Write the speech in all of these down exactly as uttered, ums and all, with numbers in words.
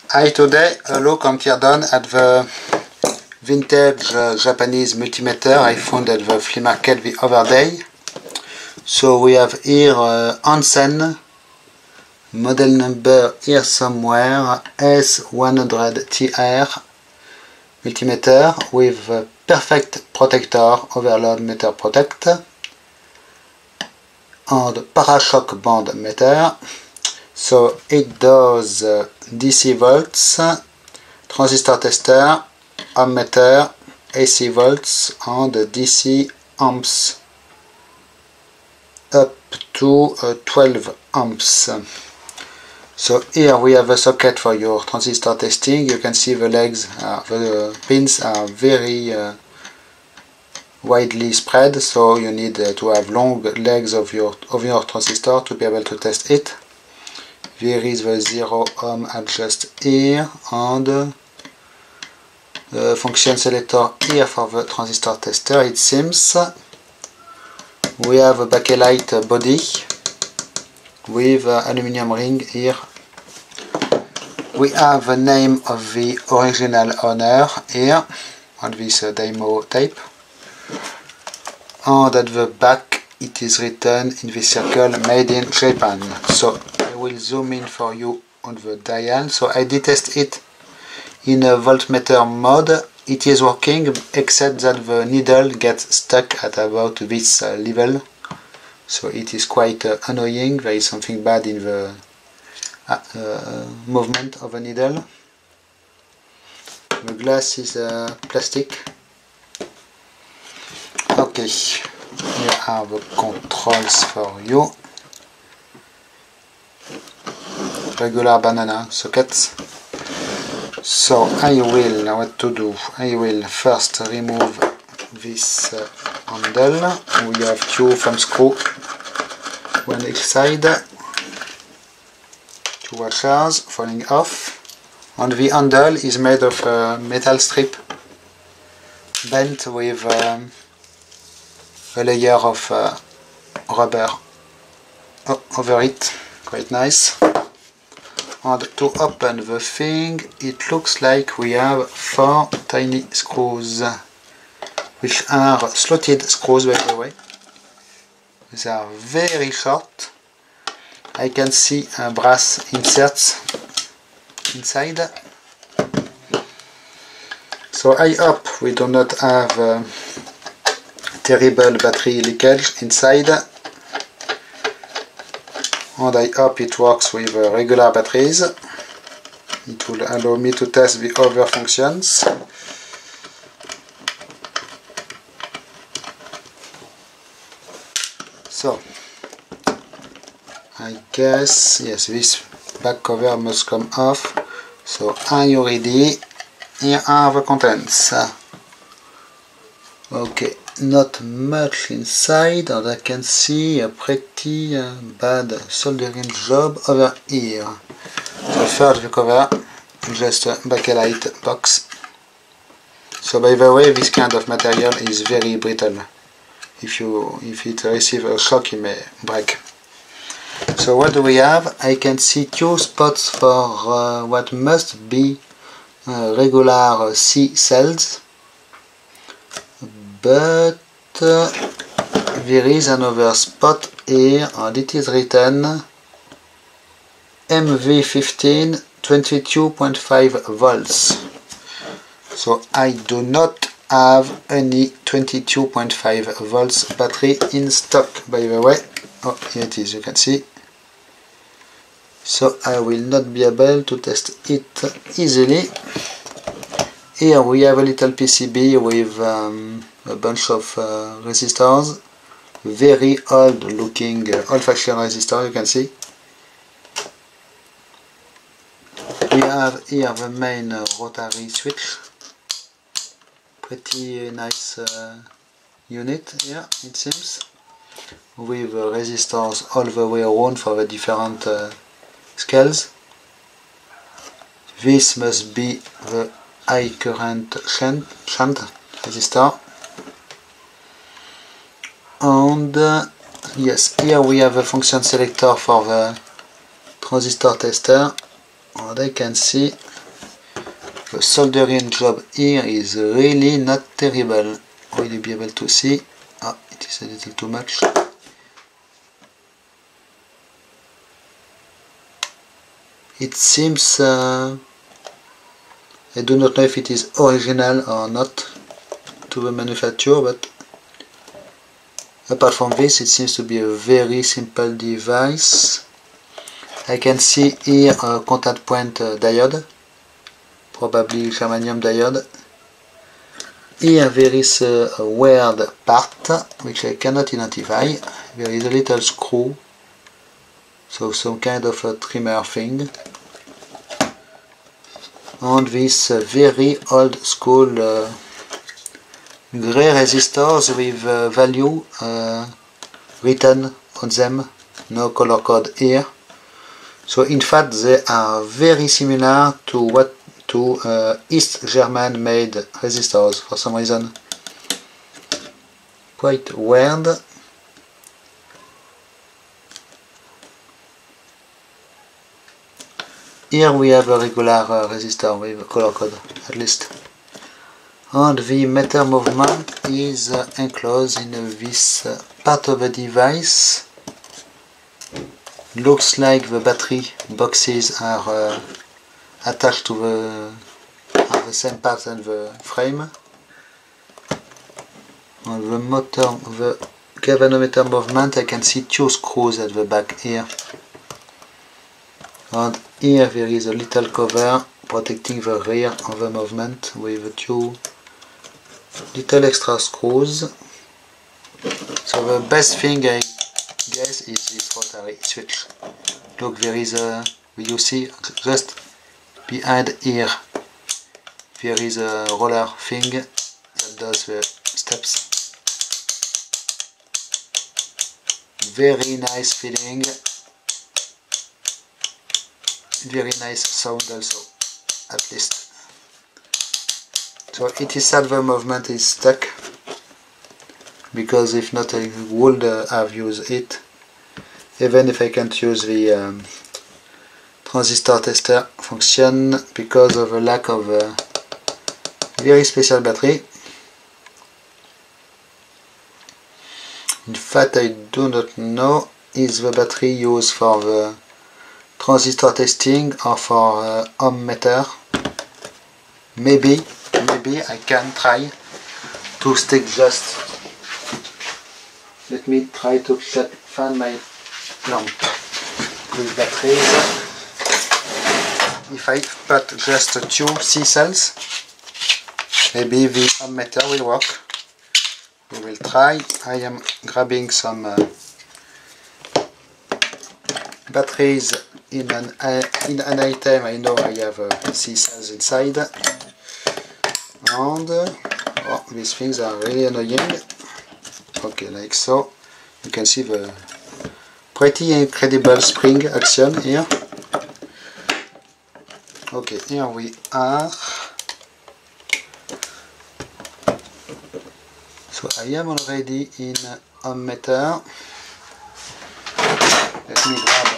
Hi, today a look on Teardon at the vintage uh, Japanese multimeter I found at the flea market the other day. So we have here uh, Hansen, model number here somewhere, S one hundred T R multimeter with a perfect protector, overload meter protect, and parashock band meter. So it does uh, D C volts, transistor tester, ammeter, A C volts, and D C amps up to uh, twelve amps. So here we have a socket for your transistor testing. You can see the legs, uh, the pins are very uh, widely spread, so you need uh, to have long legs of your of your transistor to be able to test it. Here is the zero ohm adjust here, and the function selector here for the transistor tester. It seems we have a bakelite body with uh, aluminium ring here. We have the name of the original owner here on this uh, demo tape, and at the back it is written in this circle made in Japan. So I will zoom in for you on the dial. So I did test it in a voltmeter mode. It is working, except that the needle gets stuck at about this uh, level. So it is quite uh, annoying. There is something bad in the uh, uh, movement of the needle. The glass is uh, plastic. Okay, here are the controls for you. Regular banana sockets. So I will, now what to do, I will first remove this uh, handle. We have two thumb screw, one each side, two washers falling off, and the handle is made of a metal strip bent with um, a layer of uh, rubber over it, quite nice. And to open the thing, it looks like we have four tiny screws, which are slotted screws, by the way. They are very short. I can see uh, brass inserts inside. So I hope we do not have uh, terrible battery leakage inside. And I hope it works with uh, regular batteries. It will allow me to test the other functions. So, I guess, yes, this back cover must come off. So, are you ready? Here are the contents. Okay, not much inside, and I can see a pretty uh, bad soldering job over here. So first the cover, just a bakelite box. So by the way, this kind of material is very brittle. If you if it receives a shock, it may break. So what do we have? I can see two spots for uh, what must be uh, regular C cells. But uh, there is another spot here, and it is written M V fifteen twenty-two point five volts. So I do not have any twenty-two point five volts battery in stock, by the way. Oh, here it is, you can see. So I will not be able to test it easily. Here we have a little P C B with um, a bunch of uh, resistors, very old looking uh, old-fashioned resistor, you can see. We have here the main uh, rotary switch, pretty nice uh, unit here it seems, with uh, resistors all the way around for the different uh, scales. This must be the high current shunt, shunt resistor. And uh, yes, here we have a function selector for the transistor tester, and I can see The soldering job here is really not terrible. Will you be able to see? Ah, it is a little too much. It seems, uh, I do not know if it is original or not to the manufacturer, but apart from this, it seems to be a very simple device. I can see here a contact point uh, diode, probably germanium diode. Here there is a, a weird part which I cannot identify. There is a little screw, so some kind of a trimmer thing. And this uh, very old school uh, grey resistors with uh, value uh, written on them, no color code here. So in fact they are very similar to what to uh, East German made resistors for some reason. Quite weird. Here we have a regular uh, resistor with a color code, at least. And the meter movement is uh, enclosed in uh, this uh, part of the device. Looks like the battery boxes are uh, attached to the, are the same part as the frame. On the motor, the galvanometer movement, I can see two screws at the back here. And here there is a little cover protecting the rear of the movement with two little extra screws. So the best thing I guess is this rotary switch. Look, there is a, you see just behind here there is a roller thing that does the steps. Very nice feeling. Very nice sound also, at least. So it is sad the movement is stuck, because if not I would uh, have used it, even if I can't use the um, transistor tester function because of the lack of a very special battery. In fact I do not know is the battery used for the transistor testing or for uh, ohm meter. Maybe, maybe I can try to stick just. Let me try to shut, find my lamp with batteries. If I put just two C cells, maybe the ohm meter will work. We will try. I am grabbing some uh, batteries in an, uh, in an item. I know I have uh, C cells inside, and uh, oh, these things are really annoying. Okay, like so. You can see the pretty incredible spring action here. Okay, here we are. So I am already in ohm meter. Let me grab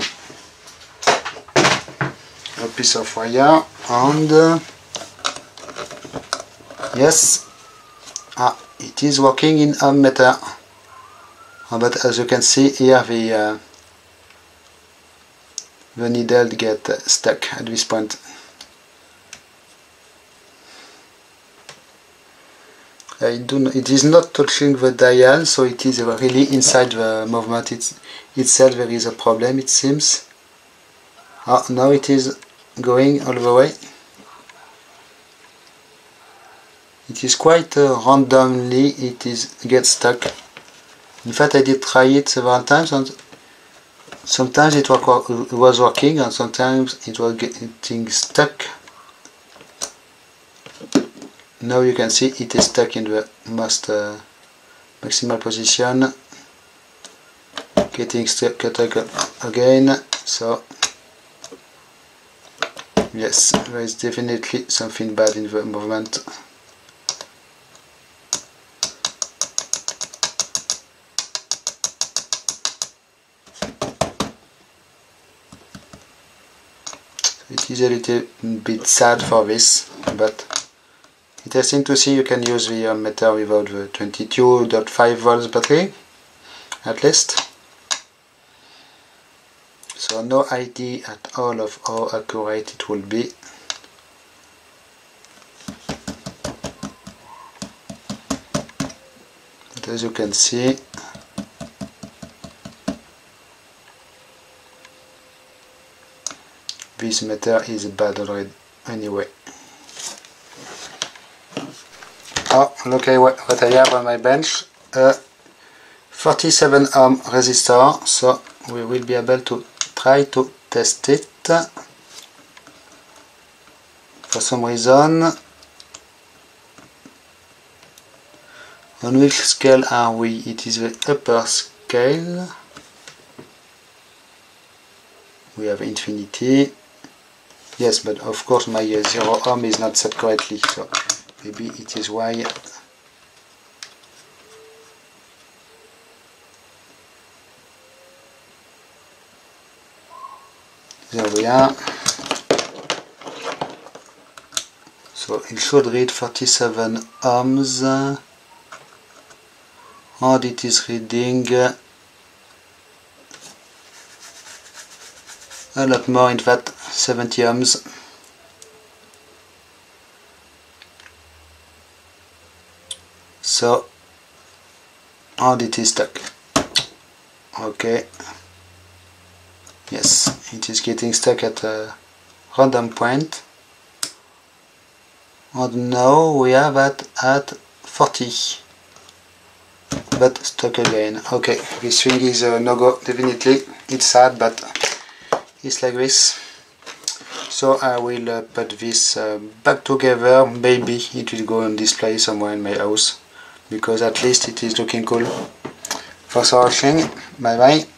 a piece of wire and uh, yes, ah, it is working in ohm meter. Oh, but as you can see here, the uh, the needle get uh, stuck at this point. I do not, it is not touching the dial, so it is really inside the movement it's, itself. There is a problem, it seems. Oh, now it is going all the way. It is quite uh, randomly it is gets stuck. In fact, I did try it several times, and sometimes it was working, and sometimes it was getting stuck. Now you can see it is stuck in the most uh, maximal position, getting stuck again. So yes, there is definitely something bad in the movement. it is a little bit sad for this, but interesting to see you can use the meter without the twenty-two point five volts battery, at least. So no idea at all of how accurate it will be. But as you can see, this meter is bad already anyway. Oh, look at what, what I have on my bench. A forty-seven ohm resistor, so we will be able to try to test it. For some reason, on which scale are we? It is the upper scale. We have infinity. Yes, but of course my uh, zero ohm is not set correctly, so maybe it is why. There we are. So it should read forty-seven ohms, and it is reading uh, a lot more, in fact, seventy ohms. So, and it is stuck. Okay. Yes, it is getting stuck at a random point. And now we have it at forty. But stuck again. Okay, this thing is a no-go, definitely. It's sad, but it's like this. So I will uh, put this uh, back together. Maybe it will go on display somewhere in my house, because at least it is looking cool. Thanks for watching. Bye bye.